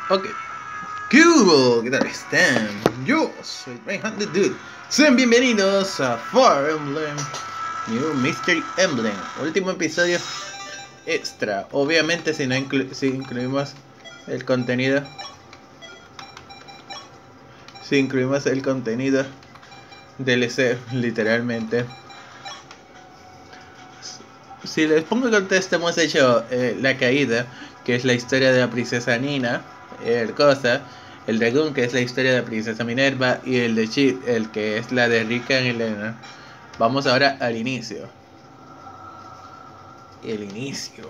Ok. ¿Qué hubo? ¿Qué tal están? Yo soy Reinhardt the Dude. Sean bienvenidos a Fire Emblem New Mystery Emblem. Último episodio extra. Obviamente si no si incluimos el contenido. Si incluimos el contenido DLC, literalmente. Si les pongo contexto, hemos hecho La Caída, que es la historia de la princesa Nina, el Dragoon, que es la historia de la princesa Minerva, y el de Chit, el que es la de Rika y Elena. Vamos ahora al inicio. El inicio.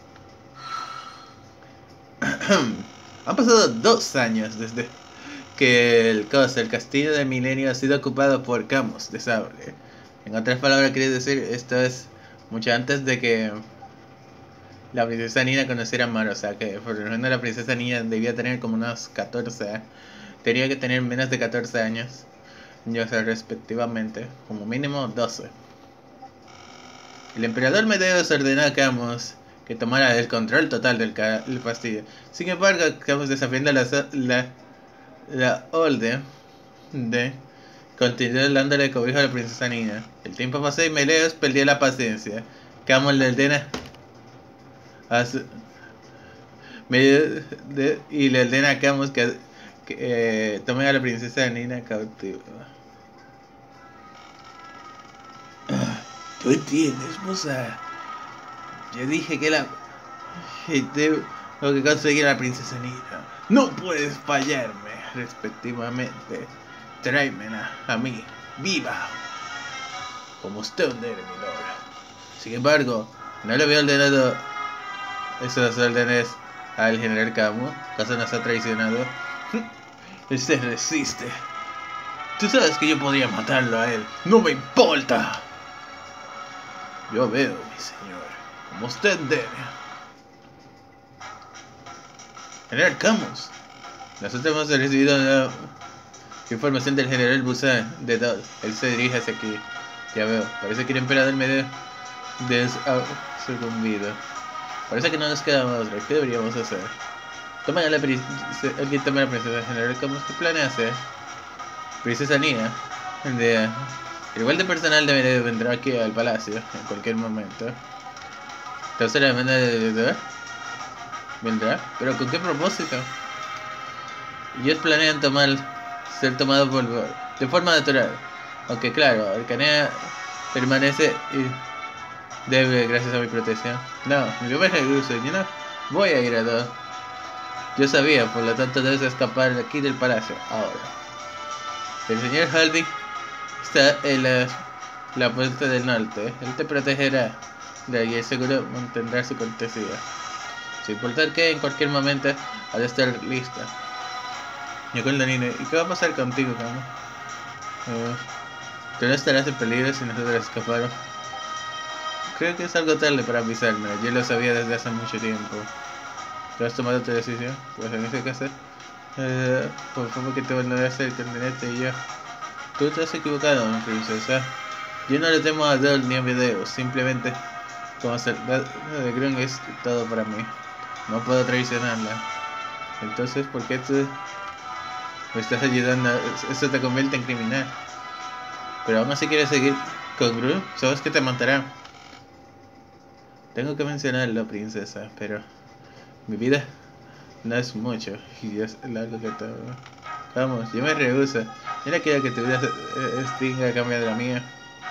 Han pasado 2 años desde que el castillo de Milenio ha sido ocupado por Camus de Sable. En otras palabras, quiere decir, esto es mucho antes de que la princesa Nina conociera a Mar, o sea que por lo menos la princesa Nina debía tener como unos 14, tenía que tener menos de 14 años, o sea, respectivamente, como mínimo 12. El emperador Medeos ordenó a Camus que tomara el control total del castillo. Sin embargo, Camus, desafiando la orden de continuar dándole cobijo a la princesa Nina. El tiempo pasó y Medeos perdió la paciencia. Camus le ordena a su, y le ordena a Camus que tome a la princesa Nina cautiva. ¿Tú entiendes, moza? Yo dije que tengo que conseguir a la princesa Nina. No puedes fallarme, respectivamente. Tráemela a mí, viva, como usted ordene, mi lord. Sin embargo, no le había ordenado esos órdenes al general Camus. ¿Acaso nos ha traicionado? Él se resiste. Tú sabes que yo podría matarlo a él. ¡No me importa! Yo veo, mi señor, como usted debe. General Camus, nosotros hemos recibido una información del general Busan de Dol. Él se dirige hacia aquí. Ya veo, parece que el emperador me dé sucumbido. Parece que no nos queda otra. ¿Qué deberíamos hacer? Toma a la princesa. Alguien toma a la princesa. General Camus, ¿qué planea hacer? Princesa Nina. El igual de personal de Medio vendrá aquí al palacio en cualquier momento. Entonces la demanda de vendrá. ¿Pero con qué propósito? Ellos planean ser tomados de forma natural. Aunque claro, Arcanea permanece y debe gracias a mi protección. No, mi papá es el grueso, yo no voy a ir a todo. Yo sabía, por lo tanto debes escapar de aquí del palacio. Ahora. El señor Halding está en la puerta del norte. Él te protegerá de ahí y seguro mantendrá su cortesía. Sin importar que en cualquier momento ha de estar lista. Yo con la niña. ¿Y qué va a pasar contigo, Camus? Tú no estarás en peligro si nosotros escapamos. Creo que es algo tarde para avisarme. Yo lo sabía desde hace mucho tiempo. ¿Tú has tomado tu decisión? Pues en ese caso, conforme que te abandonaste el continente y yo. Tú te has equivocado, princesa. Yo no le temo a Dol ni a Video. Simplemente, como soldado de Grun es todo para mí. No puedo traicionarla. Entonces, ¿por qué tú me estás ayudando? Eso te convierte en criminal. Pero aún así quieres seguir con Gru. Sabes que te matará. Tengo que mencionarlo, princesa, pero mi vida no es mucho y es largo que todo. Vamos, yo me rehuso. Yo no quiero que tu vida extinga a cambio de la mía.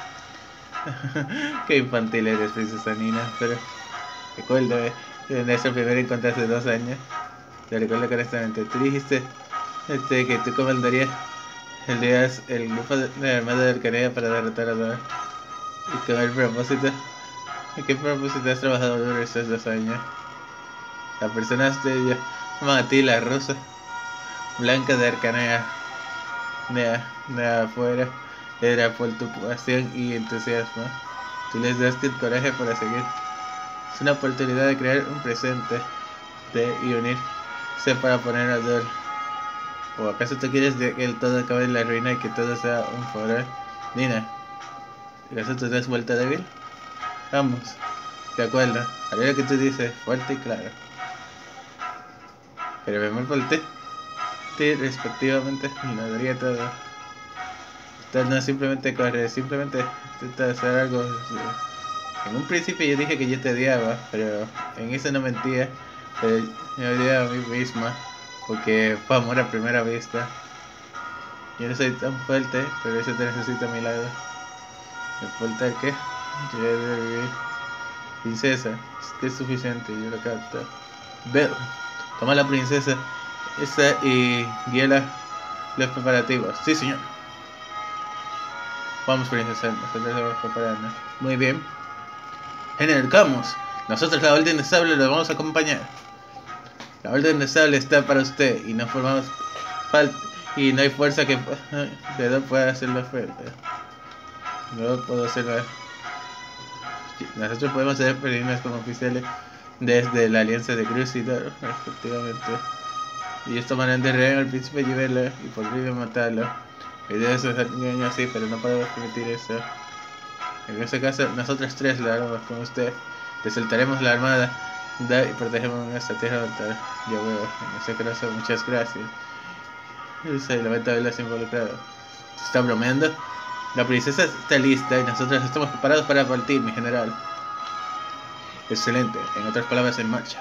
Qué infantil eres, princesa Nina, pero recuerdo en nuestro primer encuentro hace 2 años. Te recuerdo correctamente. Tú dijiste que tú comandarías el grupo de la Armada de Arcanea para derrotar a Dor. Y con el propósito. ¿Y qué propósito has trabajado durante estos 2 años? La persona de Matila Rosa, blanca de Arcanea, de afuera, era por tu pasión y entusiasmo. Tú les das el coraje para seguir. Es una oportunidad de crear un presente y unirse para poner a Dor. ¿O acaso tú quieres que el todo acabe en la ruina y que todo sea un furor? Nina, ¿acaso tú te has vuelto débil? Vamos, de acuerdo, haré lo que tú dices, fuerte y claro. pero me falté respectivamente lo daría todo. Esto no simplemente correr, simplemente intenta hacer algo. En un principio yo dije que yo te odiaba, pero en eso no mentía. Pero me odiaba a mí misma, porque fue amor a primera vista. Yo no soy tan fuerte, pero eso te necesito a mi lado. ¿Me falta el qué? Yo he de vivir. Princesa, es que es suficiente, yo lo capto. Bell, toma la princesa esa y guía los preparativos. Sí, señor. Vamos, princesa, nosotros estamos preparando. Muy bien. General Camus, nosotros la Orden de Sable lo vamos a acompañar. La Orden de Sable está para usted y no formamos falta y no hay fuerza que Pedro pueda hacerlo frente. No puedo hacerlo. Nosotros podemos ser peregrinos como oficiales desde la Alianza de Cruz y Dor, respectivamente. Y ellos tomarán de rehén al príncipe Gibela y podrían matarlo. La idea es hacer un engaño así, pero no podemos permitir eso. En ese caso, nosotros tres lo haremos con usted. Desaltaremos la armada y protegemos nuestra tierra natal. Yo veo, en ese caso, muchas gracias. Se lamenta haberlas involucrado. ¿Se está bromeando? La princesa está lista y nosotros estamos preparados para partir, mi general. Excelente, en otras palabras, en marcha.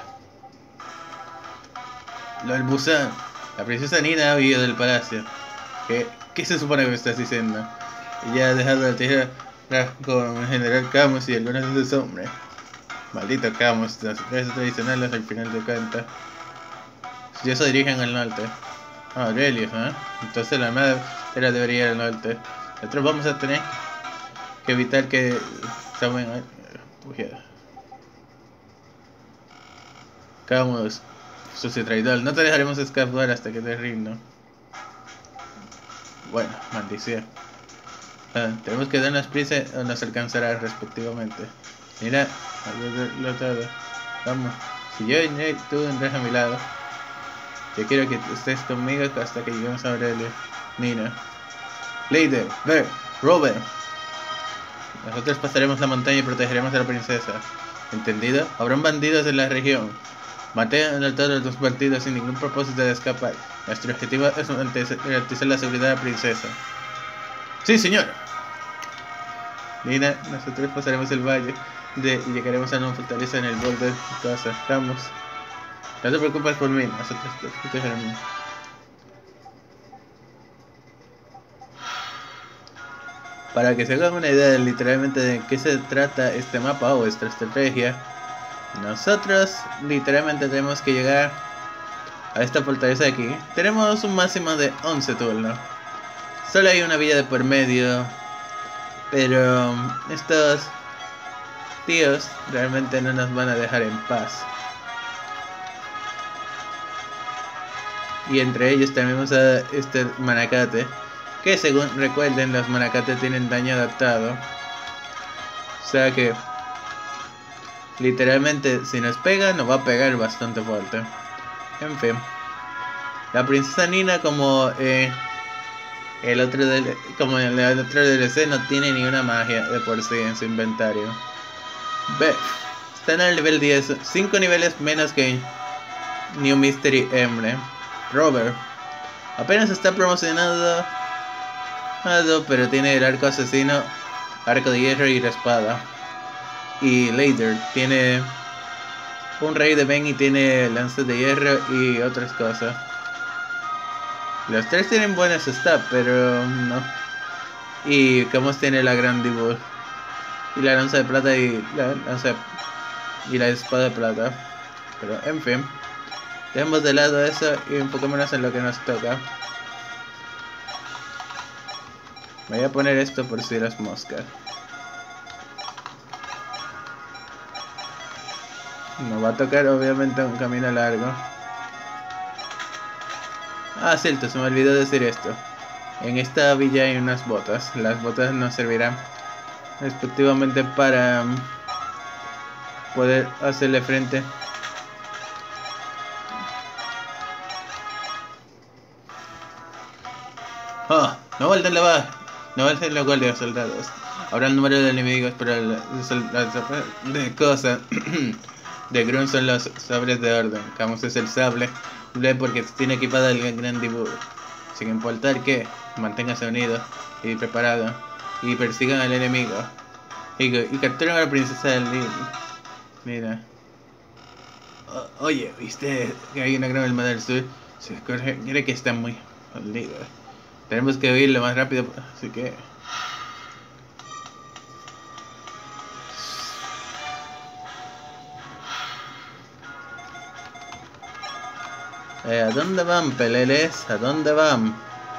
Lo del Busan. La princesa Nina ha huido del palacio. ¿Qué se supone que me estás diciendo? Ella ha dejado la tierra con el general Camus y algunos de sus hombres. Maldito Camus, las empresas tradicionales al final de cuentas. Si eso dirigen al norte. Ah, Aurelius, ¿eh? Entonces la armada debería ir al norte. Nosotros vamos a tener que evitar que tomen Camus, sucio traidor. No te dejaremos escapar hasta que te rindo. Bueno, maldición. Tenemos que darnos prisa o nos alcanzará respectivamente. Mira, lo todo. Vamos, si yo y tú vendrás a mi lado. Yo quiero que estés conmigo hasta que lleguemos a Aurelia. Nina, Leider, Ver, Robert. Nosotros pasaremos la montaña y protegeremos a la princesa. ¿Entendido? Habrán bandidos en la región. Maten a todos los bandidos sin ningún propósito de escapar. Nuestro objetivo es garantizar la seguridad de la princesa. Sí, señor. Nina, nosotros pasaremos el valle y llegaremos a una fortaleza en el borde de tu casa. Vamos. No te preocupes por mí, nosotros te protegeremos. Para que se hagan una idea literalmente de qué se trata este mapa o esta estrategia, nosotros literalmente tenemos que llegar a esta fortaleza de aquí. Tenemos un máximo de 11 turnos. Solo hay una villa de por medio, pero estos tíos realmente no nos van a dejar en paz. Y entre ellos tenemos a este manacate, que según recuerden, los manacates tienen daño adaptado. O sea que literalmente si nos pega, nos va a pegar bastante fuerte. En fin, la princesa Nina, como el otro DLC, no tiene ni una magia de por sí en su inventario. Beth está en el nivel 10, 5 niveles menos que New Mystery Emblem. Robert apenas está promocionado, pero tiene el arco asesino, arco de hierro y la espada. Y Leider tiene un rey de Ben y tiene lanzas de hierro y otras cosas. Los tres tienen buenas stats, pero no. Y Camus tiene la Grandibus y la lanza de plata y la espada de plata. Pero en fin, dejemos de lado eso y enfoquémonos en lo que nos toca. Voy a poner esto por si las moscas. Nos va a tocar obviamente un camino largo. Ah, cierto, se me olvidó decir esto. En esta villa hay unas botas. Las botas nos servirán respectivamente para poder hacerle frente no vuelven la baja. No vuelven la guardia de soldados. Habrá el número de enemigos, pero de cosas de Grun son los sables de orden. Camus es el sable porque tiene equipada el gran dibujo. Sin importar que manténgase unido y preparado y persigan al enemigo y capturan a la princesa del Nil. Mira. Oye, ¿viste que hay una gran hermana del sur? Se cree que está muy jodida. Tenemos que huir lo más rápido, así que... ¿A dónde van, peleles? ¿A dónde van?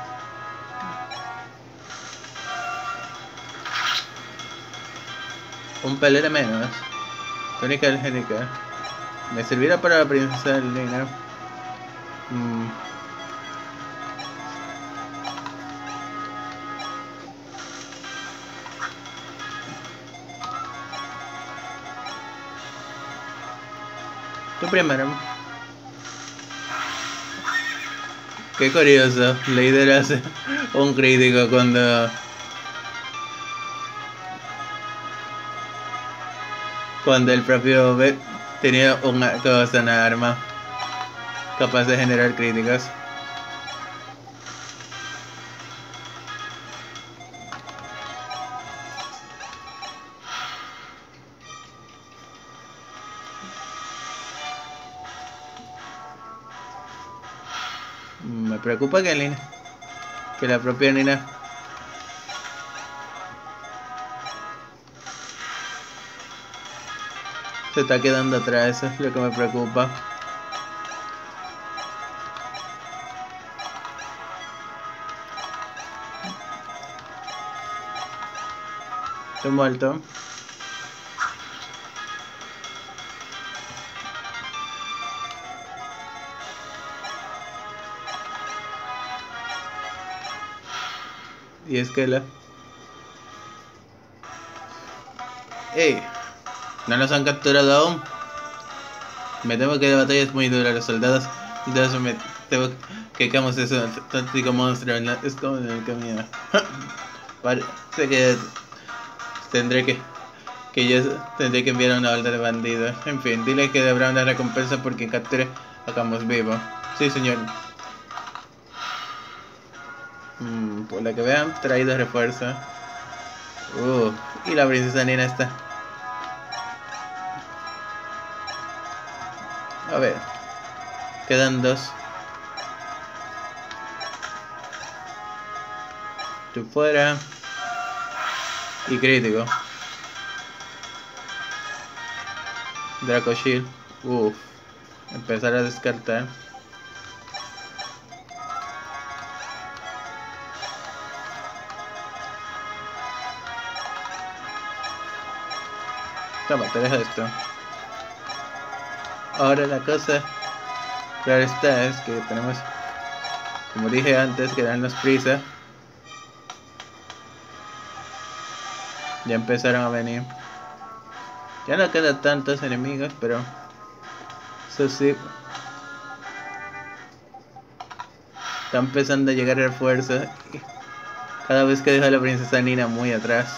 Un pelele menos. Túnica algénica. ¿Me servirá para la princesa Lina? Tú primero. Qué curioso. Leider hace un crítico cuando el propio B tenía una arma capaz de generar críticas. Me preocupa que la propia Nina se está quedando atrás. Eso es lo que me preocupa. Estoy muerto. Y es que ¡Ey! ¿No nos han capturado aún? Me temo que la batalla es muy dura. Los soldados me temo que Camus es un auténtico monstruo. Es como en el camino. Parece que yo tendré que enviar una orden de bandidos. En fin, dile que habrá una recompensa porque capture a Camus vivo. Sí, señor. Por lo que vean, traído refuerzo. Y la princesa Nina está. A ver. Quedan dos. Tú fuera. Y crítico. Draco Shield. Empezar a descartar. Toma, te dejo esto. Ahora la cosa, claro está, es que tenemos, como dije antes, que darnos prisa. Ya empezaron a venir. Ya no quedan tantos enemigos, pero eso sí, está empezando a llegar refuerzos. Cada vez que dejo a la princesa Nina muy atrás.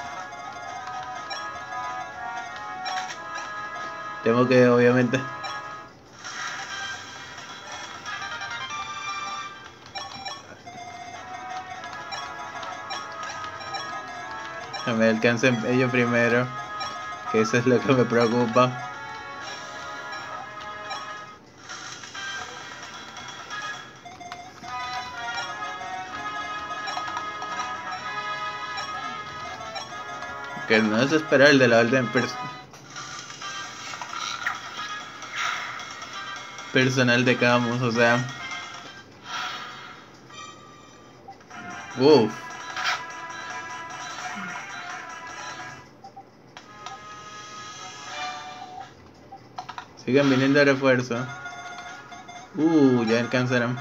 Tengo que, obviamente, me alcancen ellos primero, que eso es lo que me preocupa. Que no es esperar el de la orden personal de Camus, o sea. Siguen viniendo refuerzos. Ya alcanzaron.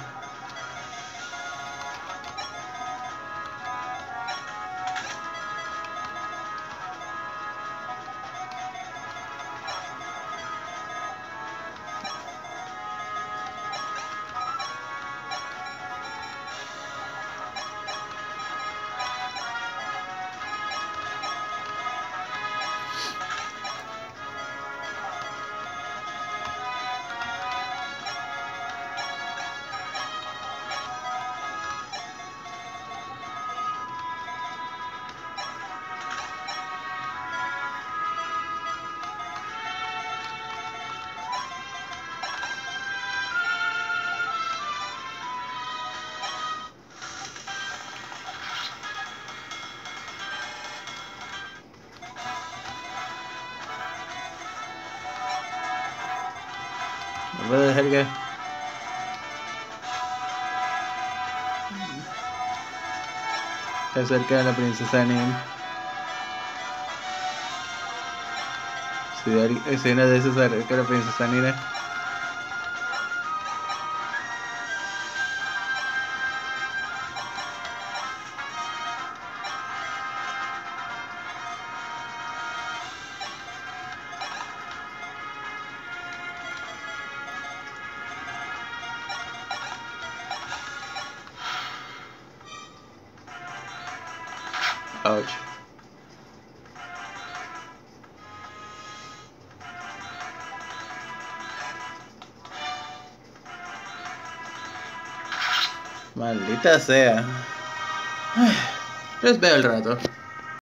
Puedo dejar que acerca de la princesa Nim. Si una de esas acerca de la princesa Nina. Ouch. Maldita sea. Les veo el rato.